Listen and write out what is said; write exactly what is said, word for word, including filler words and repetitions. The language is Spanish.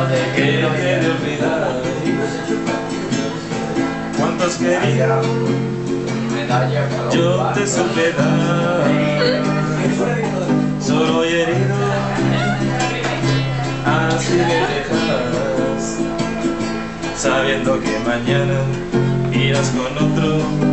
que te de olvidar. ¿Cuántos quería yo te supe dar? Solo y herido, así me dejas, sabiendo que mañana irás con otro.